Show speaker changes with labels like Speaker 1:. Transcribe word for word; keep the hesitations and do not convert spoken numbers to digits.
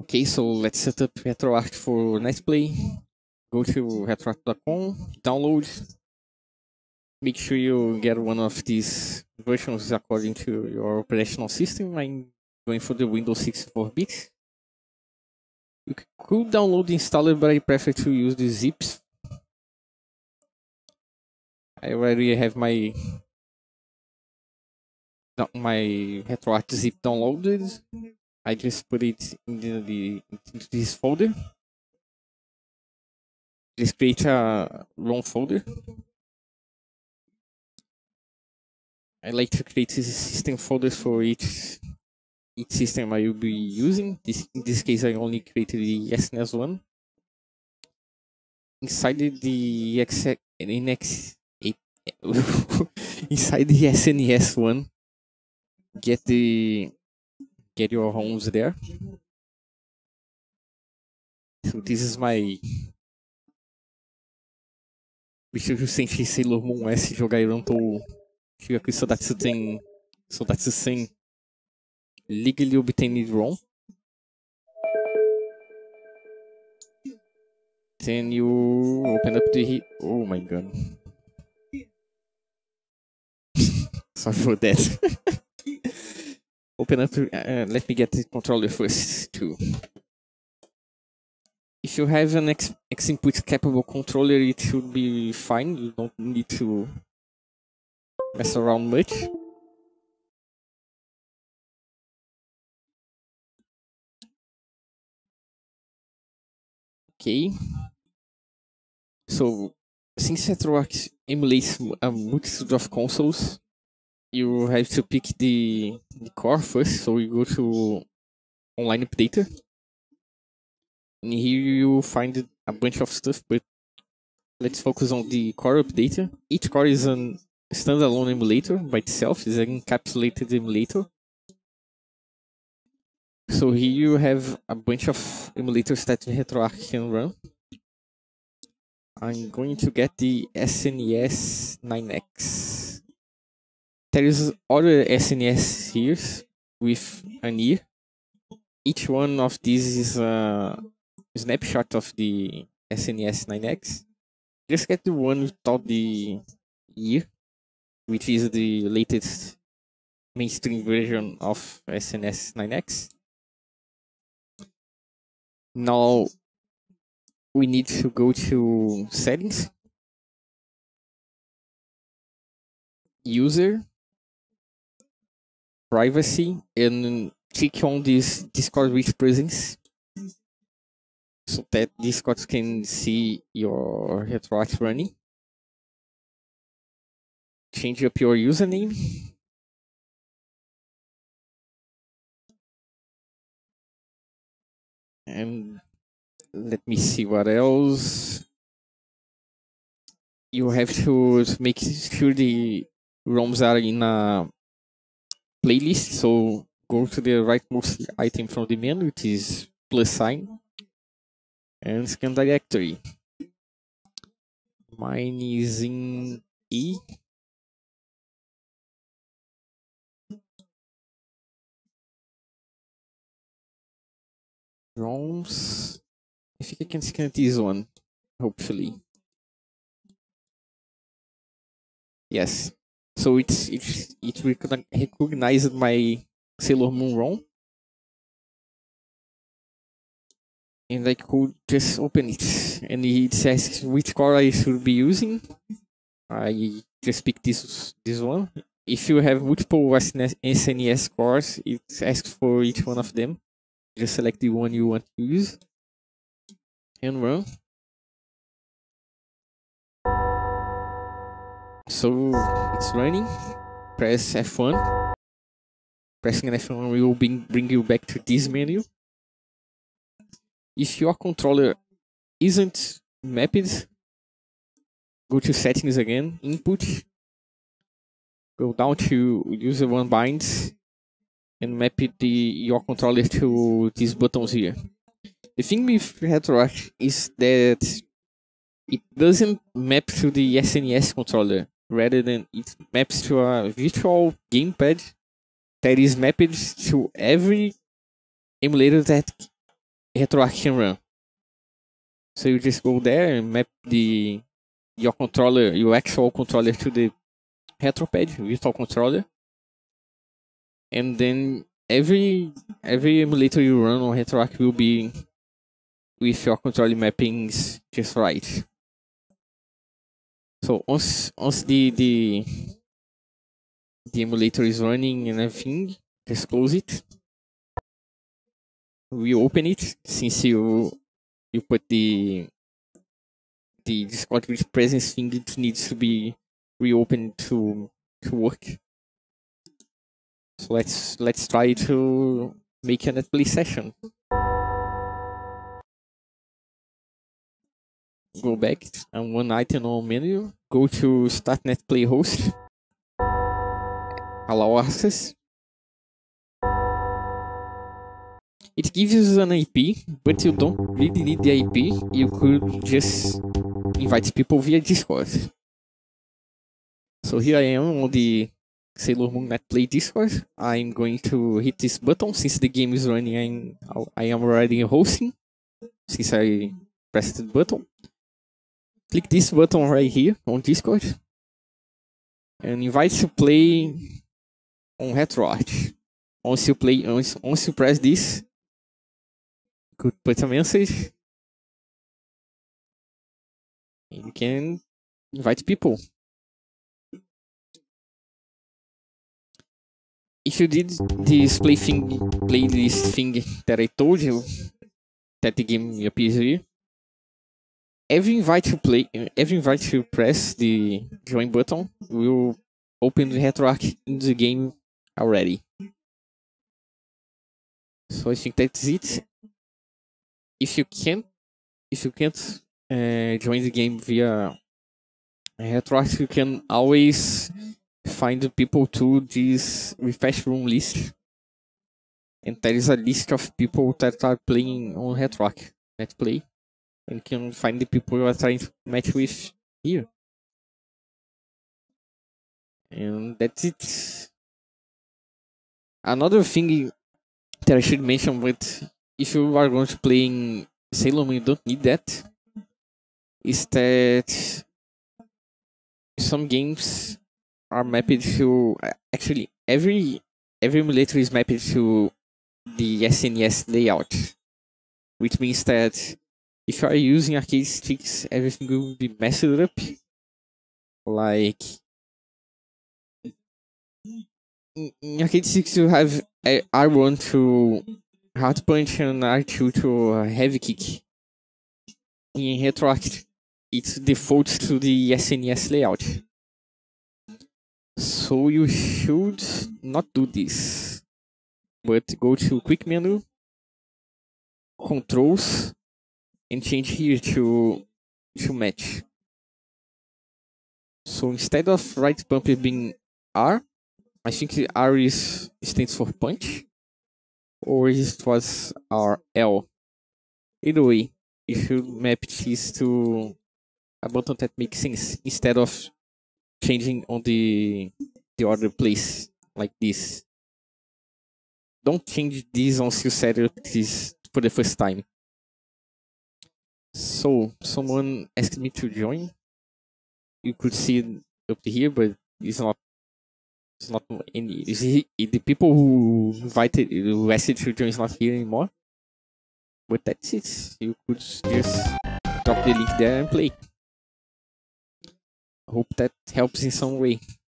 Speaker 1: Okay, so let's set up RetroArch for NetPlay. Go to retroarch dot com, download. Make sure you get one of these versions according to your operational system. I'm going for the Windows sixty-four bit. You could download the installer, but I prefer to use the zips. I already have my my RetroArch zip downloaded. I just put it in the, the into this folder. Just create a ROM folder. I like to create system folders for each each system I will be using. This in this case, I only created the S N E S one. Inside the X in X inside the S N E S one, get the get your homes there. So this is my bicho recente Sailor Moon S jogar eu não tô chega aqui Sodatsu tem Sodatsu sem legally obtained ROM. Then you open up the oh my god. Sorry for that. Open up, uh, let me get the controller first too. If you have an X, X input capable controller, it should be fine. You don't need to mess around much. Okay. So, since RetroArch emulates a multitude of consoles, you have to pick the, the core first. So you go to Online Updater. And here you find a bunch of stuff, but let's focus on the core updater. Each core is a standalone emulator by itself, is an encapsulated emulator. So here you have a bunch of emulators that RetroArch can run. I'm going to get the S N E S nine X. There is other S N E S here with an ear. Each one of these is a snapshot of the S N E S nine X. Just get the one without the ear, which is the latest mainstream version of S N E S nine X. Now we need to go to settings, user, privacy, and click on this Discord with presence so that Discord can see your RetroArch running. Change up your username. And let me see what else. You have to make sure the ROMs are in a playlist. So go to the rightmost item from the menu, which is plus sign, and scan directory. Mine is in E. ROMs. I think I can scan this one, hopefully. Yes. So it's it's it recognized my Sailor Moon ROM. And I could just open it. And it says which core I should be using. I just pick this this one. If you have multiple S N E S cores, it asks for each one of them. Just select the one you want to use and run. So it's running. Press F one. Pressing F one will bring, bring you back to this menu. If your controller isn't mapped, go to settings again, input, go down to user one binds, and map it the your controller to these buttons here. The thing with RetroArch is that it doesn't map to the S N E S controller, rather than it maps to a virtual gamepad that is mapped to every emulator that RetroArch can run. So you just go there and map the your controller, your actual controller to the RetroPad, virtual controller, and then every every emulator you run on RetroArch will be with your controller mappings just right. So once once the the the emulator is running and everything, just close it. We open it since you you put the the Discord with presence thing. It needs to be reopened to to work. So let's let's try to make a netplay session. Go back and one item on menu. Go to Start Netplay Host. Allow access. It gives you an I P, but you don't really need the I P. You could just invite people via Discord. So here I am on the Sailor Moon Netplay Discord. I'm going to hit this button since the game is running. I'm, I am already hosting since I pressed the button. Click this button right here on Discord and invite to play on RetroArch. Once you play, once, once you press this, you could put a message and you can invite people. If you did this play thing, playlist thing that I told you, that the game appears here, every invite you play, every invite you press the join button will open the RetroArch in the game already. So I think that's it. If you can't, if you can't uh, join the game via RetroArch, you can always find the people to this refresh room list, and there is a list of people that are playing on RetroArch Netplay, and you can find the people you are trying to match with here. And that's it. Another thing that I should mention, but if you are going to play in Sailor Moon, you don't need that, is that some games are mapped to, actually every every emulator is mapped to the S N E S layout, which means that if you are using arcade sticks, everything will be messed up. Like in, in arcade sticks, you have R one to hard punch and R two to heavy kick. In RetroArch, it defaults to the S N E S layout. So you should not do this, but go to quick menu, controls, and change here to to match. So instead of right bumper being R, I think R is stands for punch, or it was R L. Either way, you should map this to a button that makes sense instead of changing on the the other place like this. Don't change this once you set up this for the first time. So someone asked me to join. You could see it up here, but it's not. It's not any. Is he, the people who invited, who asked you to join, is not here anymore. But that's it. You could just drop the link there and play. I hope that helps in some way.